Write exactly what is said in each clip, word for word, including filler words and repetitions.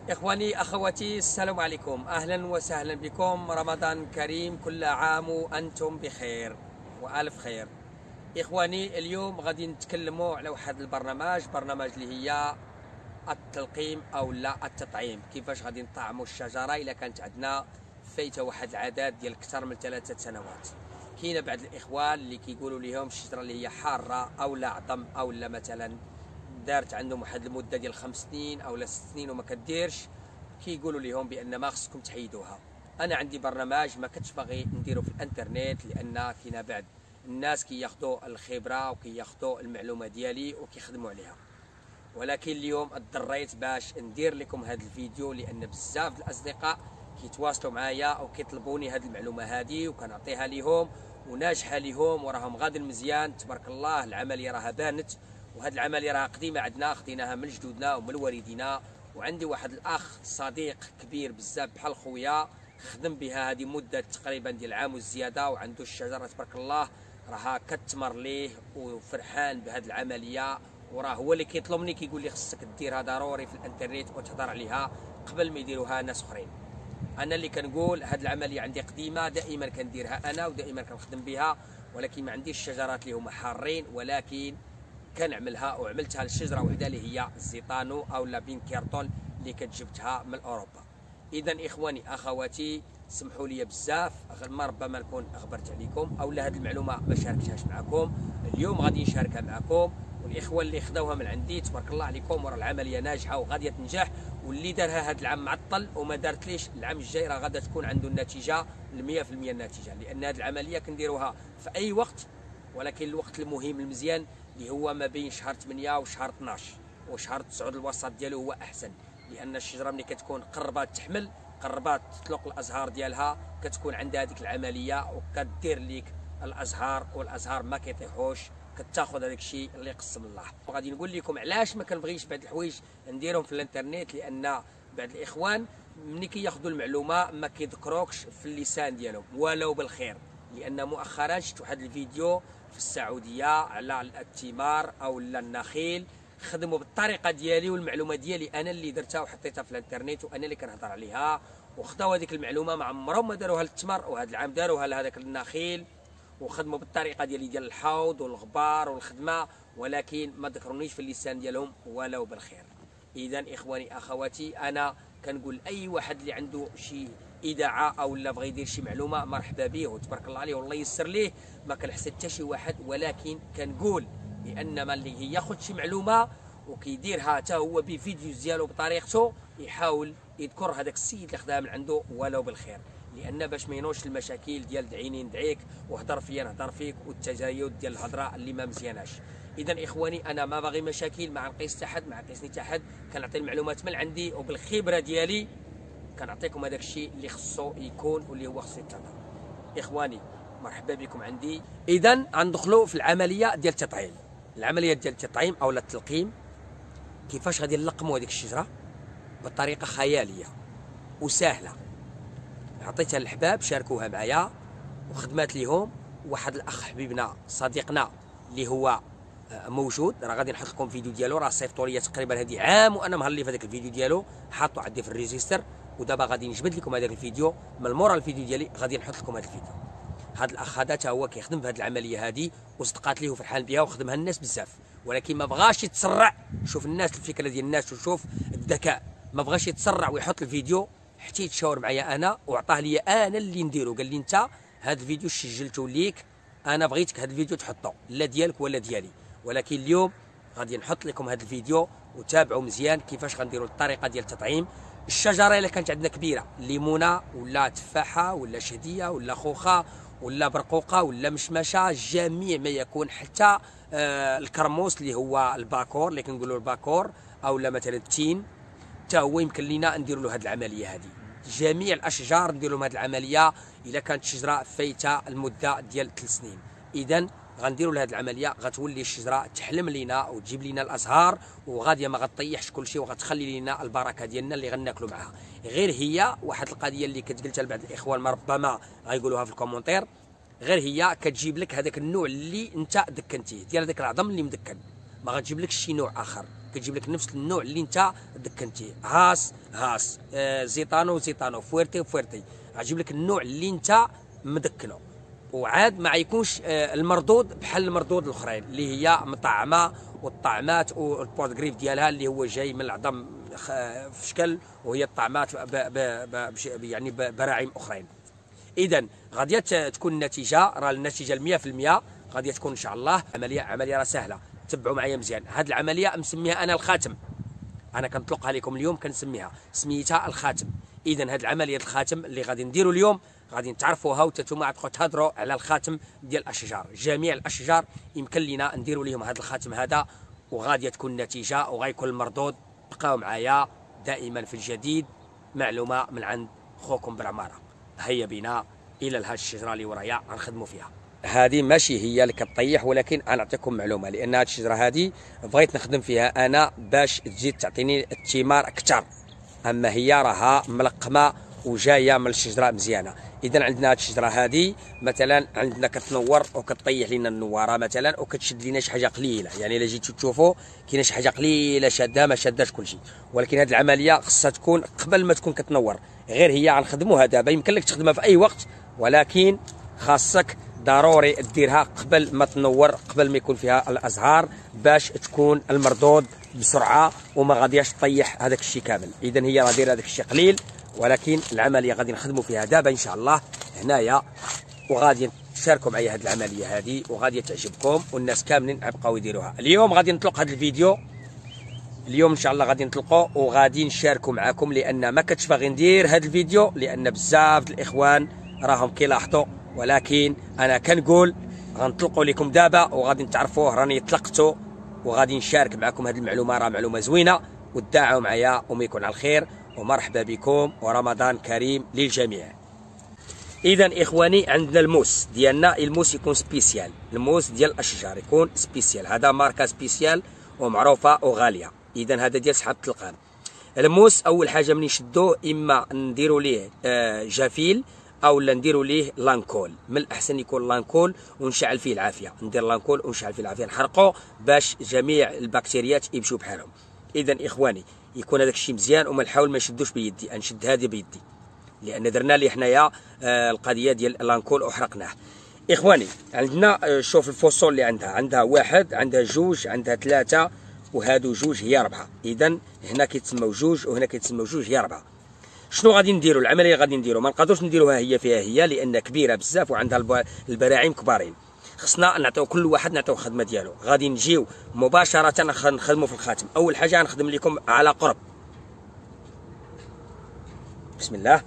إخواني أخواتي السلام عليكم، أهلا وسهلا بكم. رمضان كريم، كل عام وأنتم بخير وألف خير. إخواني اليوم غادي نتكلموا على واحد البرنامج برنامج اللي هي التلقيم أو لا التطعيم. كيفاش غادي نطعموا الشجرة إلا كانت عندنا فايتة واحد العدد ديال أكثر من ثلاثة سنوات. كاين بعض الإخوان اللي كيقولوا لهم الشجرة اللي هي حارة أو لا عظم أو لا مثلا دارت عندهم واحد المده ديال خمس سنين او لا ست سنين وما كديرش، كيقولوا لهم بان ما خصكم تحيدوها. انا عندي برنامج ما كنتش باغي نديرو في الانترنت لان كاين بعض الناس كياخذوا الخبره وكياخذوا المعلومه ديالي وكيخدموا عليها، ولكن اليوم اضطريت باش ندير لكم هذا الفيديو لان بزاف الاصدقاء كيتواصلوا معايا وكيطلبوني هذه المعلومه هذه وكنعطيها لهم وناجحه لهم وراهم غادي مزيان تبارك الله. العمليه راها بانت، وهذه العمليه راها قديمه عندنا، خديناها من جدودنا ومن والدينا. وعندي واحد الاخ صديق كبير بزاف بحال خويا خدم بها هذه مده تقريبا ديال عام وزياده، وعنده الشجره تبارك الله راها كتمر ليه وفرحان بهذه العمليه، وراه هو اللي كيطلبني كيقول لي خصك ديرها ضروري في الانترنت وتهضر عليها قبل ما يديروها ناس اخرين. انا اللي كنقول هذه العمليه عندي قديمه، دائما كنديرها انا ودائما كنخدم بها، ولكن ما عنديش الشجرات اللي هما حارين، ولكن كنعملها وعملتها للشجره وحده اللي هي الزيتانو او لا بين كيرتون اللي كتجبتها من اوروبا. اذا اخواني اخواتي سمحوا لي بزاف ما ربما نكون اخبرت عليكم او لا هذه المعلومه ما شاركتهاش معكم، اليوم غادي نشاركها معكم. والاخوه اللي خداوها من عندي تبارك الله عليكم وراه العمليه ناجحه وغاديه تنجح، واللي دارها هذا العام معطل وما دارتليش العام الجاي راه غادا تكون عنده النتيجه مية في المية النتيجه، لان هذه العمليه كنديروها في اي وقت، ولكن الوقت المهم المزيان اللي هو ما بين شهر ثمانية وشهر اثناش وشهر تسعة الوسط ديالو هو احسن، لان الشجره ملي كتكون قربات تحمل قربات تطلق الازهار ديالها كتكون عندها هذيك العمليه وكدير ليك الازهار، والازهار ما كيطيحوش، كتاخذ هذاك الشيء اللي قسم الله. وغادي نقول لكم علاش ما كنبغيش بعض الحوايج نديرهم في الانترنت، لان بعض الاخوان ملي كياخذوا المعلومه ما كيذكروكش في اللسان ديالهم ولو بالخير. لان مؤخرا شفت واحد الفيديو في السعوديه على الثمار او النخيل، خدموا بالطريقه ديالي والمعلومه ديالي انا اللي درتها وحطيتها في الانترنت وانا اللي كنهضر عليها، وخداو هذيك المعلومه ما عمرهم ما داروها للتمر، وهذا العام داروها لهذاك النخيل وخدموا بالطريقه ديالي ديال الحوض والغبار والخدمه، ولكن ما ذكرونيش في اللسان ديالهم ولو بالخير. اذا اخواني اخواتي انا كنقول اي واحد اللي عنده شي اذاعه او لا بغى يدير شي معلومه مرحبا به وتبارك الله عليه والله يسر ليه، ما كنحسد حتى شي واحد، ولكن كنقول بان ما اللي ياخذ شي معلومه وكيديرها حتى هو بفيديو ديالو بطريقته يحاول يذكر هذاك السيد اللي خداها من عنده ولو بالخير، لان باش ما ينوش المشاكل ديال دعيني ندعيك وهضر فيا نهضر فيك والتزايد ديال الهضره اللي ما مزياناش. اذا اخواني انا ما باغي مشاكل، ما نقيس حتى حد، ما نقيسني حتى حد، كنعطي المعلومات من عندي وبالخبره ديالي كنعطيكم هذاك الشيء اللي خصو يكون واللي هو خصو يتطبق. اخواني مرحبا بكم عندي. اذا غندخلوا في العمليه ديال التطعيم. العمليه ديال التطعيم او التلقيم كيفاش غادي نلقموا هذيك الشجره بطريقه خياليه وسهله. عطيتها للحباب شاركوها معايا وخدمات ليهم. واحد الاخ حبيبنا صديقنا اللي هو موجود راه غادي نحط لكم فيديو ديالو، راه صيفطوا لي تقريبا هذه عام وانا مهلي في هذاك الفيديو ديالو حاطو عندي في الريجستر، ودابا غادي نجبد لكم هذاك الفيديو من مورا الفيديو ديالي غادي نحط لكم هذا الفيديو. هذا الاخ هذا حتى هو كيخدم في هذه العمليه هذه وصدقات ليه وفرحان بها وخدمها الناس بزاف، ولكن ما بغاش يتسرع. شوف الناس الفكره ديال الناس وشوف الذكاء، ما بغاش يتسرع ويحط الفيديو حتى يتشاور معايا انا وعطاه لي انا اللي نديرو. قال لي انت هذا الفيديو سجلته ليك، انا بغيتك هذا الفيديو تحطه لا ديالك ولا ديالي، ولكن اليوم غادي نحط لكم هذا الفيديو وتابعوا مزيان كيفاش غنديروا الطريقه ديال التطعيم. الشجره الا كانت عندنا كبيره، ليمونه ولا تفاحه ولا شهديه ولا خوخه ولا برقوقه ولا مشمشه، جميع ما يكون، حتى آه الكرموس اللي هو الباكور اللي كنقولوا الباكور او لا مثلا التين، حتى هو يمكن لينا نديروا له هذه العمليه هذه. جميع الاشجار نديروا لهم هذه العمليه الا كانت شجره فايته المده ديال ثلاث سنين. اذا غنديروا لهذه العمليه غتولي الشجره تحلم لينا وتجيب لينا الازهار، وغاديه ما غطيحش كل شيء وغتخلي لينا البركه ديالنا اللي غناكلوا معها. غير هي واحد القضيه اللي كتقلتها لبعض الاخوان ما ربما غيقولوها في الكومونتير، غير هي كتجيب لك هذاك النوع اللي انت دكنتيه ديال هذاك العظم اللي مدكن، ما غتجيب لك شي نوع اخر. كتجيب لك نفس النوع اللي انت دكنتيه، هاس هاس، آه زيتانو زيتانو، فويرتي فويرتي، غتجيب لك النوع اللي انت مدكنه، وعاد ما يكونش آه المردود بحال المردود الاخرين اللي هي مطعمه والطعمات والبورتغريف ديالها اللي هو جاي من العظم في شكل، وهي الطعمات ب ب ب يعني براعم اخرين. اذا غادي تكون النتيجه، راه النتيجه المية في المية غادي تكون ان شاء الله. عمليه عمليه راه سهله، تبعوا معايا مزيان. هذه العمليه مسميها انا الخاتم، انا كنطلقها لكم اليوم كنسميها سميتها الخاتم. اذا هذه العمليه الخاتم اللي غادي نديروا اليوم غادي تعرفوها وتتوما تبقاو تهضروا على الخاتم ديال الاشجار. جميع الاشجار يمكن لنا نديروا لهم هذا الخاتم هذا، وغادي تكون النتيجه وغيكون المردود. بقاو معايا دائما في الجديد، معلومه من عند خوكم بالعماره. هيا بنا الى هذه الشجره اللي ورايا غنخدموا فيها. هذه ماشي هي اللي كطيح، ولكن انا نعطيكم معلومه، لان هذه الشجره هذه بغيت نخدم فيها انا باش تزيد تعطيني الثمار اكثر، اما هي راها ملقمه وجايه من الشجره مزيانه. اذا عندنا هذه الشجره هذه مثلا عندنا كتنور وكطيح لنا النواره مثلا، وكتشد لنا شي حاجه قليله، يعني الا جيتو تشوفوا كاينه شي حاجه قليله شاده ما شاداش كلشي. ولكن هذه العمليه خصها تكون قبل ما تكون كتنور، غير هي غنخدموها دابا، يمكن لك تخدمها في اي وقت، ولكن خاصك ضروري ديرها قبل ما تنور، قبل ما يكون فيها الازهار، باش تكون المردود بسرعه وما غادياش تطيح هذاك الشيء كامل. اذا هي راه دايره هذاك الشيء قليل، ولكن العمليه غادي نخدموا فيها دابا ان شاء الله هنايا، وغادي تشاركوا معايا هذه العمليه هذه وغادي تعجبكم، والناس كاملين غيبقاو يديروها. اليوم غادي نطلق هذا الفيديو، اليوم ان شاء الله غادي نطلقوا وغادي نشاركوا معكم، لان ما كنتش باغي ندير هذا الفيديو لان بزاف الاخوان راهم كيلاحظوا، ولكن انا كنقول غنطلقوا لكم دابا وغادي تعرفوه راني طلقته، وغادي نشارك معكم هذه المعلومه، راه معلومه زوينه، وتداعوا معايا وما يكون على الخير، ومرحبا بكم ورمضان كريم للجميع. اذا اخواني عندنا الموس ديالنا، الموس يكون سبيسيال، الموس ديال الاشجار يكون سبيسيال، هذا ماركه سبيسيال ومعروفه وغاليه. اذا هذا ديال سحاب التلقان. الموس اول حاجه من نشدوه اما نديروا ليه جافيل او لا نديروا ليه لانكول، من الاحسن يكون لانكول ونشعل فيه العافيه، ندير لانكول ونشعل فيه العافيه، نحرقوه باش جميع البكتيريات يمشوا بحالهم. اذا اخواني يكون هذاك الشيء مزيان، وما نحاول ما نشدوش بيدي، نشد هذه بيدي، لان درنا ليه حنايا آه القضيه ديال لانكول وحرقناه. اخواني عندنا شوف الفصول اللي عندها، عندها واحد، عندها جوج، عندها ثلاثه، وهادو جوج هي اربعه. اذا هنا كيتسموا جوج وهنا كيتسموا جوج هي اربعه. شنو غادي نديروا؟ العمليه غادي نديروا ما نقدروش نديروها هي فيها هي، لان كبيره بزاف وعندها البراعم كبارين، خصنا نعطيو كل واحد نعطيو الخدمه ديالو. غادي نجيو مباشره نخدموا في الخاتم. اول حاجه نخدم لكم على قرب، بسم الله.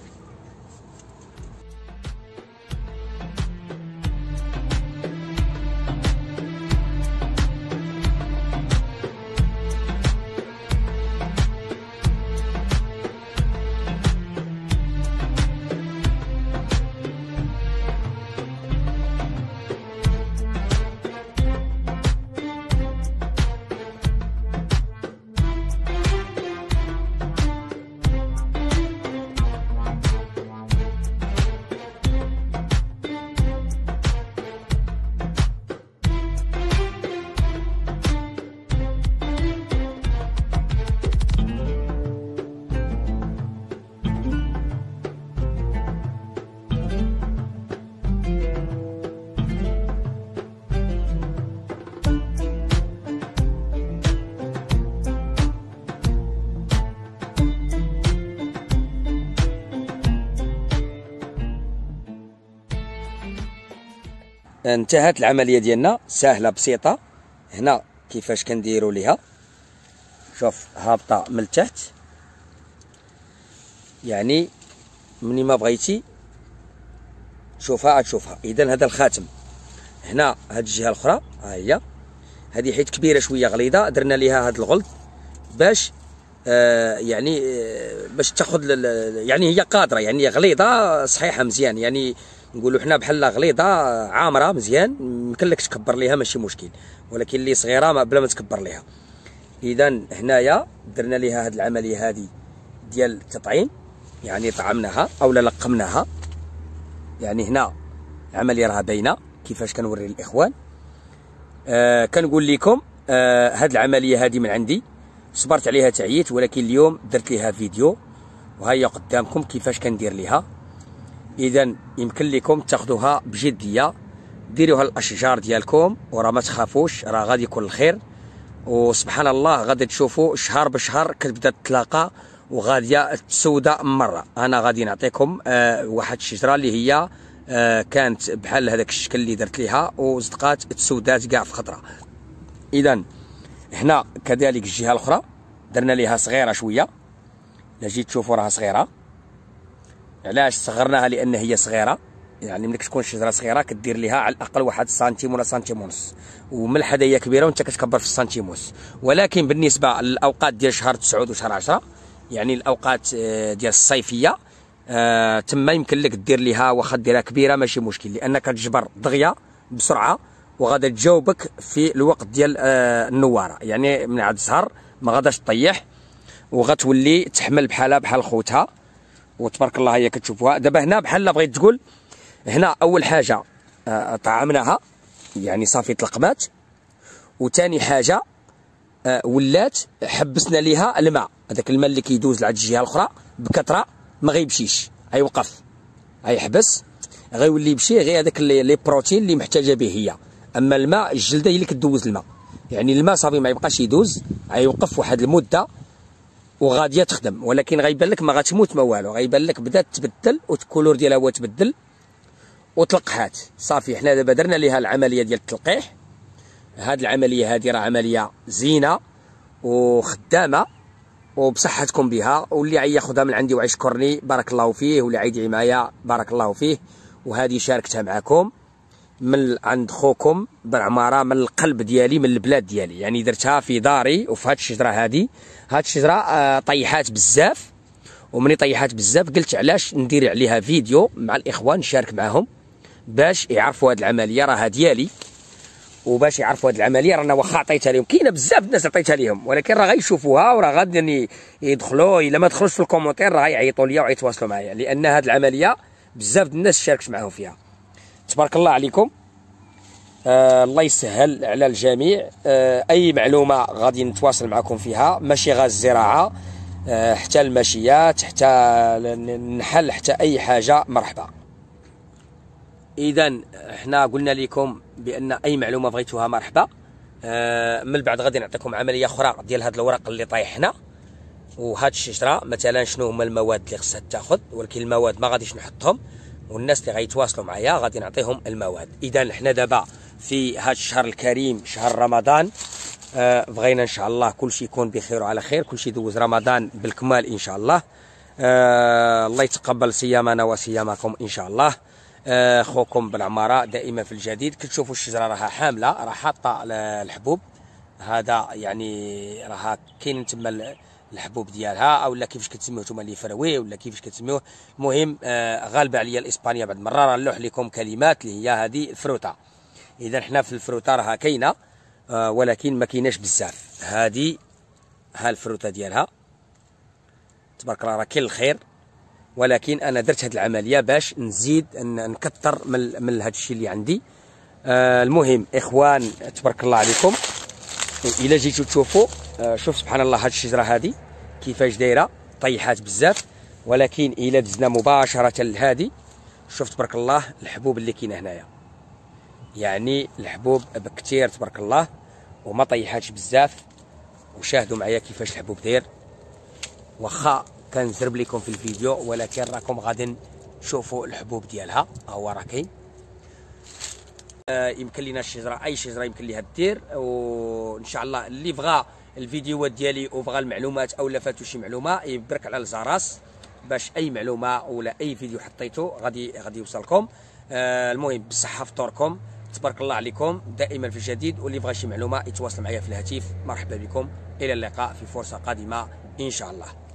انتهت العمليه ديالنا، سهله بسيطه. هنا كيفاش كنديروا ليها، شوف هابطه من التحت، يعني مني ما بغيتي شوفها تشوفها. اذا هذا الخاتم هنا، هاد الجهه الاخرى ها هي، هذه حيت كبيره شويه غليظه، درنا ليها هذا الغلط باش آه يعني آه باش تاخذ، يعني هي قادره، يعني غليظه صحيحه مزيان، يعني نقولوا حنا بحال غليظه عامره مزيان، يمكن لك تكبر ليها ماشي مشكل، ولكن اللي صغيره ما بلا ما تكبر ليها. اذا هنايا درنا ليها هذه العمليه هذه ديال التطعيم، يعني طعمناها او لقمناها، يعني هنا العمليه راها باينه كيفاش كنوري للاخوان. آه كنقول لكم آه هاد العمليه هذه من عندي صبرت عليها تعييت، ولكن اليوم درت ليها فيديو وهي قدامكم كيفاش كندير ليها. اذا يمكن لكم تاخذوها بجديه، ديروها الاشجار ديالكم وراه ما تخافوش، راه غادي يكون الخير. وسبحان الله غادي تشوفوا شهر بشهر كتبدا تتلاقى وغاديه تسودا مره. انا غادي نعطيكم آه واحد الشجره اللي هي آه كانت بحال هذاك الشكل اللي درت ليها وصدقات تسودات كاع في خطره. اذا هنا كذلك الجهه الاخرى درنا ليها صغيره شويه، الا جيت تشوفوا راها صغيره. علاش صغرناها؟ لان هي صغيره، يعني ملي كتكون الشجره صغيره كدير ليها على الاقل واحد سنتيم ولا سنتيم ونص، ومن الحدايه كبيره وانت كتكبر في السنتيم ونص. ولكن بالنسبه للاوقات ديال شهر تسعة وشهر عشرة، يعني الاوقات ديال الصيفيه، آه تما يمكن لك دير ليها واخا ديرها كبيره ماشي مشكل، لانك كتجبر دغيا بسرعه وغادا تجاوبك في الوقت ديال آه النواره، يعني من عاد الزهر ما غاداش تطيح وغتولي تحمل بحالها بحال خوتها. وتبارك الله هي كتشوفوها دابا هنا بحال بغيت تقول. هنا اول حاجه آه طعمناها، يعني صافي تلقمات. وثاني حاجه آه ولات حبسنا ليها الماء، هذاك الماء اللي كيدوز لعند الجهه الاخرى بكثره ما غيمشيش، غيوقف غيحبس، غيولي يمشي غير هذاك لي بروتين اللي محتاجه به هي. اما الماء الجلده هي اللي كدوز الماء، يعني الماء صافي ما يبقاش يدوز، غيوقف واحد المده وغاديه تخدم. ولكن غيبان لك ما غتموت ما والو، غيبان لك بدات تبدل والكولور ديالها هو تبدل وتلقحات. صافي حنا دابا درنا ليها العمليه ديال التلقيح. هاد العمليه هادي راه عمليه زينه وخدامه وبصحتكم بها، واللي غياخذها من عندي وغيشكرني بارك الله فيه، واللي غيدعي معايا بارك الله فيه. وهذه شاركتها معكم من عند خوكم بالعماره، من القلب ديالي، من البلاد ديالي، يعني درتها في داري وفي هاد الشجره هادي. هاد الشجره آه طيحات بزاف، ومني طيحات بزاف قلت علاش ندير عليها فيديو مع الاخوان نشارك معهم باش يعرفوا هاد العمليه راها ديالي، وباش يعرفوا هاد العمليه رانا واخا عطيتها لهم. كاينه بزاف الناس عطيتها لهم، ولكن راه غيشوفوها وراه غادي يدخلوا، الا ما دخلوش في الكومونتير راه غيعيطوا ليا وغيتواصلوا معايا، لان هاد العمليه بزاف الناس شاركت معاهم فيها. تبارك الله عليكم. آه الله يسهل على الجميع. آه اي معلومه غادي نتواصل معكم فيها، ماشي غير الزراعه، آه حتى الماشيات، حتى النحل، حتى اي حاجه مرحبا. اذا حنا قلنا لكم بان اي معلومه بغيتوها مرحبا. آه من بعد غادي نعطيكم عمليه اخرى ديال هذا الورق اللي طايح هنا وهاد الشجره، مثلا شنو هما المواد اللي خصها تاخذ، ولكن المواد ما غاديش نحطهم، والناس اللي غيتواصلوا معايا غادي نعطيهم المواد. اذا حنا دابا في هذا الشهر الكريم شهر رمضان، آه بغينا ان شاء الله كل شيء يكون بخير وعلى خير، كل شيء يدوز رمضان بالكمال ان شاء الله. آه الله يتقبل صيامنا وصيامكم ان شاء الله. آه خوكم بالعماره دائما في الجديد. كتشوفوا الشجره راها حامله، راه حاطه الحبوب، هذا يعني راها كاين تما الحبوب ديالها، او لا كيفاش كتسميوه نتوما اللي فروي ولا كيفاش كتسميوه. المهم آه غالبه عليا الاسبانيه بعد مره، راه نلوح لكم كلمات اللي هي هذه الفروته. اذا حنا في الفروته راها كاينه آه ولكن ما كايناش بزاف. هذه ها الفروته ديالها تبارك الله راه كاين الخير، ولكن انا درت هذه العمليه باش نزيد نكثر من من هذا الشيء اللي عندي. آه المهم اخوان تبارك الله عليكم، الا جيتوا تشوفوا آه شوف سبحان الله هذه الشجره هذه كيفاش دايره طيحات بزاف، ولكن الا دزنا مباشره لهذه شوف تبارك الله الحبوب اللي كاينه هنايا، يعني الحبوب بكثير تبارك الله وما طيحاتش بزاف. وشاهدوا معايا كيفاش الحبوب داير، واخا كنزرب لكم في الفيديو ولكن راكم غادي تشوفوا الحبوب ديالها. ها هو راه كاين. آه يمكن لينا الشجره اي شجره يمكن ليها دير، وان شاء الله اللي بغى الفيديوهات ديالي وبغى المعلومات او لا فاتو شي معلومه يبرك على الجرس باش اي معلومه ولا اي فيديو حطيته غادي غادي يوصلكم. آه المهم بالصحه فطوركم، تبارك الله عليكم دائما في الجديد. واللي بغى شي معلومه يتواصل معايا في الهاتف. مرحبا بكم، الى اللقاء في فرصه قادمه ان شاء الله.